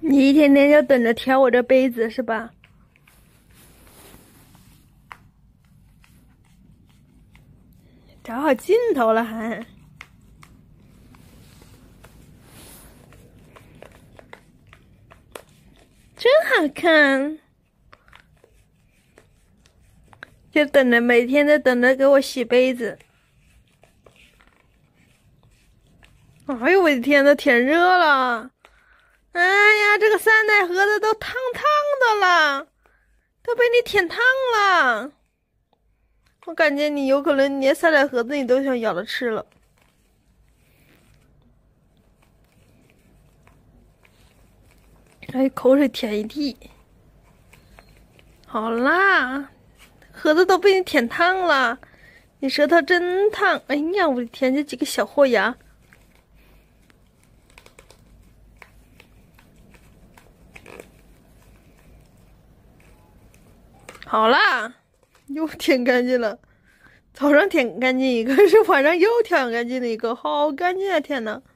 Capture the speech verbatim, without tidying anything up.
你一天天就等着挑我这杯子是吧？找好镜头了还，真好看！就等着每天都等着给我洗杯子。哎呦我的天，都天热了！哎呀，这个酸奶盒子都烫烫的了，都被你舔烫了。我感觉你有可能连酸奶盒子你都想咬着吃了。哎，口水舔一地。好啦，盒子都被你舔烫了，你舌头真烫！哎呀，我的天，这几个小豁牙！好啦，又舔干净了。早上舔干净一个，是晚上又舔干净了一个，好干净啊！天呐！